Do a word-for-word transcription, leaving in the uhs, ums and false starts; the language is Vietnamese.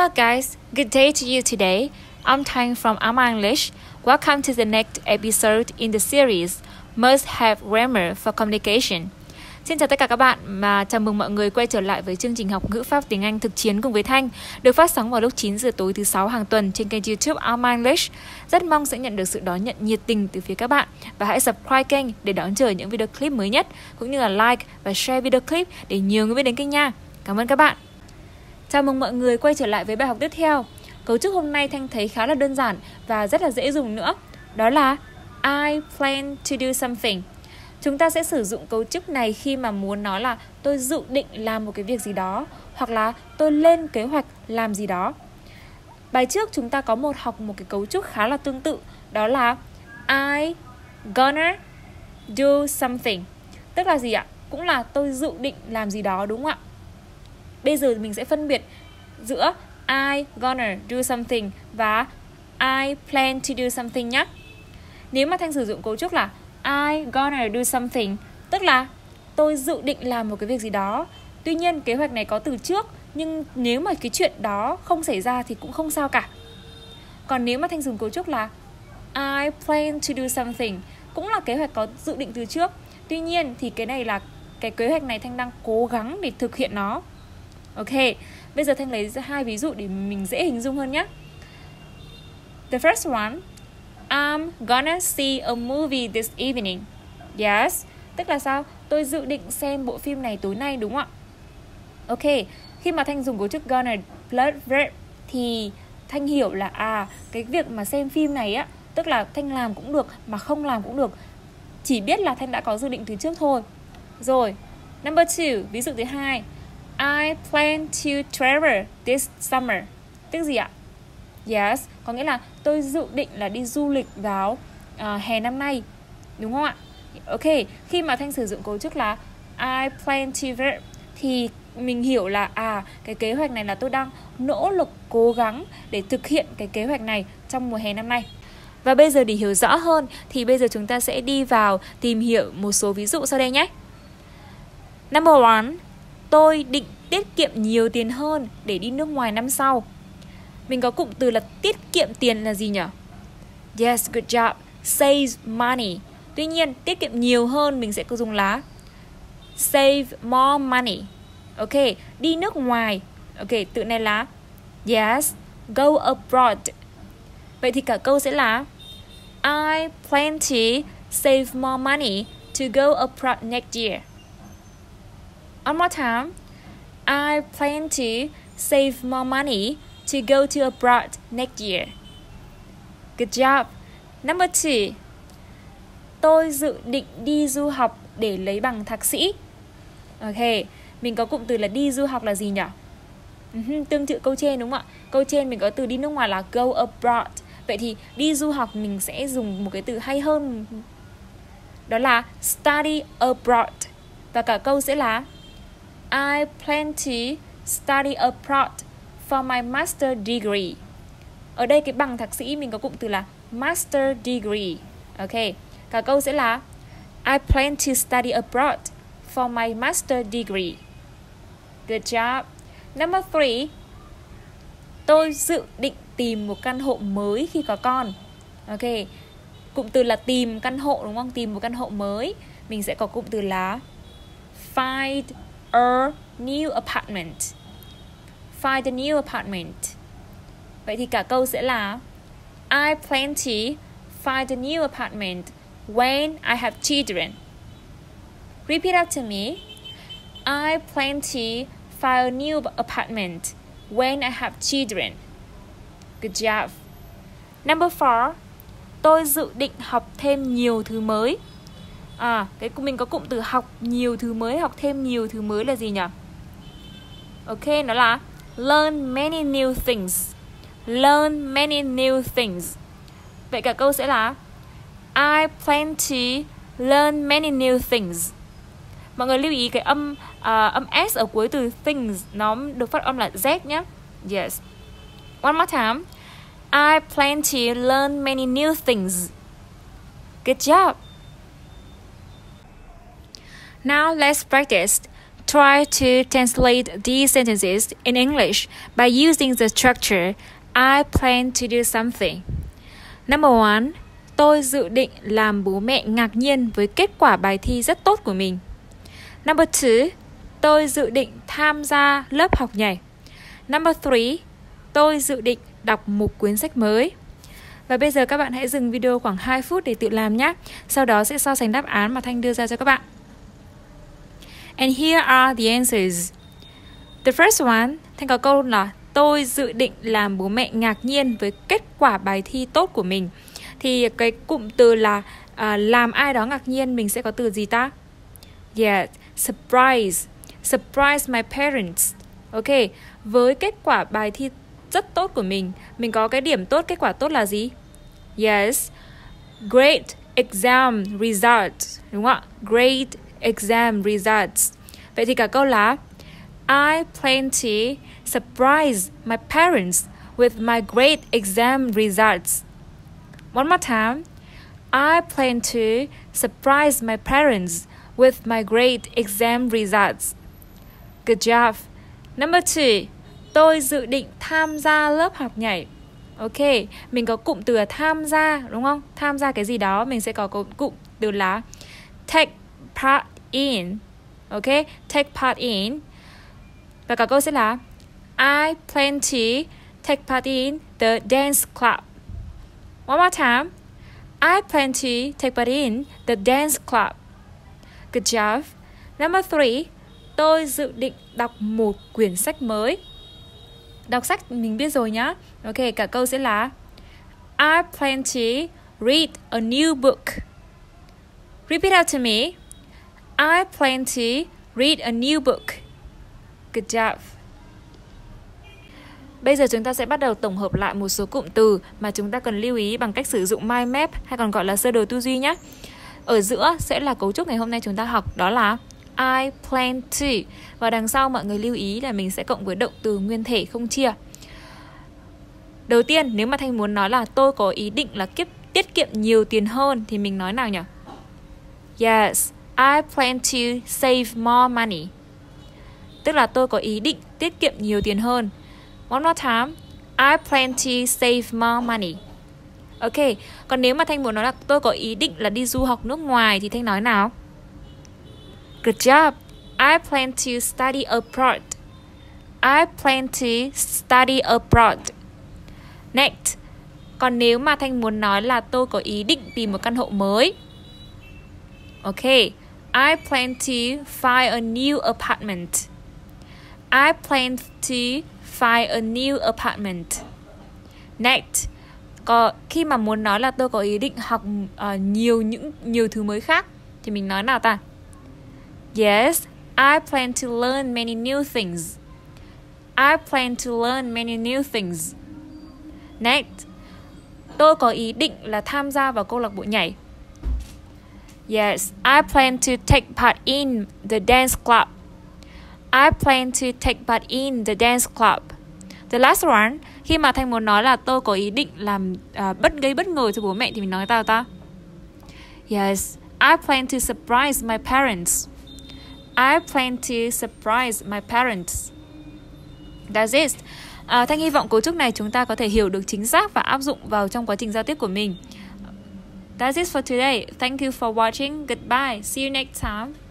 Hello guys, good day to you today. I'm Thanh from Ama English. Welcome to the next episode in the series Must Have Grammar for Communication. Xin chào tất cả các bạn, mà chào mừng mọi người quay trở lại với chương trình học ngữ pháp tiếng Anh thực chiến cùng với Thanh, được phát sóng vào lúc chín giờ tối thứ sáu hàng tuần trên kênh YouTube Ama English. Rất mong sẽ nhận được sự đón nhận nhiệt tình từ phía các bạn, và hãy subscribe kênh để đón chờ những video clip mới nhất, cũng như là like và share video clip để nhiều người biết đến kênh nha. Cảm ơn các bạn. Chào mừng mọi người quay trở lại với bài học tiếp theo. Cấu trúc hôm nay Thanh thấy khá là đơn giản và rất là dễ dùng nữa. Đó là I plan to do something. Chúng ta sẽ sử dụng cấu trúc này khi mà muốn nói là tôi dự định làm một cái việc gì đó, hoặc là tôi lên kế hoạch làm gì đó. Bài trước chúng ta có một học một cái cấu trúc khá là tương tự. Đó là I gonna do something. Tức là gì ạ? Cũng là tôi dự định làm gì đó, đúng không ạ? Bây giờ mình sẽ phân biệt giữa I gonna do something và I plan to do something nhé. Nếu mà Thanh sử dụng cấu trúc là I gonna do something, tức là tôi dự định làm một cái việc gì đó. Tuy nhiên kế hoạch này có từ trước, nhưng nếu mà cái chuyện đó không xảy ra thì cũng không sao cả. Còn nếu mà Thanh dùng cấu trúc là I plan to do something, cũng là kế hoạch có dự định từ trước. Tuy nhiên thì cái này là cái kế hoạch này Thanh đang cố gắng để thực hiện nó. Ok, bây giờ Thanh lấy hai ví dụ để mình dễ hình dung hơn nhé. The first one, I'm gonna see a movie this evening. Yes, tức là sao? Tôi dự định xem bộ phim này tối nay, đúng không ạ? Ok, khi mà Thanh dùng cấu trúc gonna plus verb thì Thanh hiểu là à, cái việc mà xem phim này á, tức là Thanh làm cũng được mà không làm cũng được. Chỉ biết là Thanh đã có dự định từ trước thôi. Rồi, number two, ví dụ thứ hai, I plan to travel this summer. Tức gì ạ? Yes, có nghĩa là tôi dự định là đi du lịch vào uh, hè năm nay, đúng không ạ? Ok, khi mà Thanh sử dụng cấu trúc là I plan to verb thì mình hiểu là à, cái kế hoạch này là tôi đang nỗ lực cố gắng để thực hiện cái kế hoạch này trong mùa hè năm nay. Và bây giờ để hiểu rõ hơn thì bây giờ chúng ta sẽ đi vào tìm hiểu một số ví dụ sau đây nhé. Number one, tôi định tiết kiệm nhiều tiền hơn để đi nước ngoài năm sau. Mình có cụm từ là tiết kiệm tiền là gì nhỉ? Yes, good job. Save money. Tuy nhiên, tiết kiệm nhiều hơn mình sẽ có dùng là save more money. Ok, đi nước ngoài. Ok, từ này là yes, go abroad. Vậy thì cả câu sẽ là I plan to save more money to go abroad next year. One more time. I plan to save more money to go to abroad next year. Good job. Number two. Tôi dự định đi du học để lấy bằng thạc sĩ. Ok, mình có cụm từ là đi du học là gì nhỉ? Uh-huh, tương tự câu trên đúng không ạ? Câu trên mình có từ đi nước ngoài là go abroad. Vậy thì đi du học mình sẽ dùng một cái từ hay hơn. Đó là study abroad. Và cả câu sẽ là I plan to study abroad for my master degree. Ở đây cái bằng thạc sĩ mình có cụm từ là master degree. Ok, cả câu sẽ là I plan to study abroad for my master degree. Good job. Number three, tôi dự định tìm một căn hộ mới khi có con. Ok, cụm từ là tìm căn hộ đúng không? Tìm một căn hộ mới. Mình sẽ có cụm từ là find a new apartment. Find a new apartment. Vậy thì cả câu sẽ là I plan to find a new apartment when I have children. Repeat after me. I plan to find a new apartment when I have children. Good job. Number four. Tôi dự định học thêm nhiều thứ mới. À, cái mình có cụm từ học nhiều thứ mới, học thêm nhiều thứ mới là gì nhỉ? Ok, nó là learn many new things. Learn many new things. Vậy cả câu sẽ là I plan to learn many new things. Mọi người lưu ý cái âm uh, âm S ở cuối từ things nó được phát âm là Z nhé. Yes. One more time. I plan to learn many new things. Good job. Now let's practice Try to translate these sentences in English by using the structure I plan to do something. Number one, tôi dự định làm bố mẹ ngạc nhiên với kết quả bài thi rất tốt của mình. Number two, tôi dự định tham gia lớp học nhảy. Number three, tôi dự định đọc một cuốn sách mới. Và bây giờ các bạn hãy dừng video khoảng hai phút để tự làm nhé. Sau đó sẽ so sánh đáp án mà Thanh đưa ra cho các bạn. And here are the answers. The first one, Thanh có câu là tôi dự định làm bố mẹ ngạc nhiên với kết quả bài thi tốt của mình. Thì cái cụm từ là uh, làm ai đó ngạc nhiên, mình sẽ có từ gì ta? Yeah, surprise. Surprise my parents. Ok, với kết quả bài thi rất tốt của mình, mình có cái điểm tốt, kết quả tốt là gì? Yes, great exam results. Đúng không ạ? Great exam results. Vậy thì cả câu là I plan to surprise my parents with my great exam results. One more time. I plan to surprise my parents with my great exam results. Good job. Number two. Tôi dự định tham gia lớp học nhảy. Ok, mình có cụm từ là tham gia, đúng không? Tham gia cái gì đó, mình sẽ có cụm từ là take part in. Ok, take part in. Và cả câu sẽ là I plan to take part in the dance club. One more time. I plan to take part in the dance club. Good job. Number three. Tôi dự định đọc một quyển sách mới. Đọc sách mình biết rồi nhá. Ok, cả câu sẽ là I plan to read a new book. Repeat out to me. I plan to read a new book. Good job. Bây giờ chúng ta sẽ bắt đầu tổng hợp lại một số cụm từ mà chúng ta cần lưu ý bằng cách sử dụng mind map hay còn gọi là sơ đồ tư duy nhé. Ở giữa sẽ là cấu trúc ngày hôm nay chúng ta học, đó là I plan to. Và đằng sau mọi người lưu ý là mình sẽ cộng với động từ nguyên thể không chia. Đầu tiên, nếu mà Thanh muốn nói là tôi có ý định là kiếp tiết kiệm nhiều tiền hơn thì mình nói nào nhỉ? Yes, I plan to save more money. Tức là tôi có ý định tiết kiệm nhiều tiền hơn. One more time. I plan to save more money. Ok, còn nếu mà Thanh muốn nói là tôi có ý định là đi du học nước ngoài thì Thanh nói nào? Good job. I plan to study abroad. I plan to study abroad. Next. Còn nếu mà Thanh muốn nói là tôi có ý định tìm một căn hộ mới. Ok. I plan to find a new apartment. I plan to find a new apartment. Next. Còn khi mà muốn nói là tôi có ý định học uh, nhiều những nhiều thứ mới khác thì mình nói nào ta? Yes, I plan to learn many new things. I plan to learn many new things. Next. Tôi có ý định là tham gia vào câu lạc bộ nhảy. Yes, I plan to take part in the dance club. I plan to take part in the dance club. The last one, khi mà Thanh muốn nói là tôi có ý định làm uh, bất gây bất ngờ cho bố mẹ thì mình nói tao ta. Yes, I plan to surprise my parents. I plan to surprise my parents. That's it. Uh, Thanh hy vọng cấu trúc này chúng ta có thể hiểu được chính xác và áp dụng vào trong quá trình giao tiếp của mình. That's it for today. Thank you for watching. Goodbye. See you next time.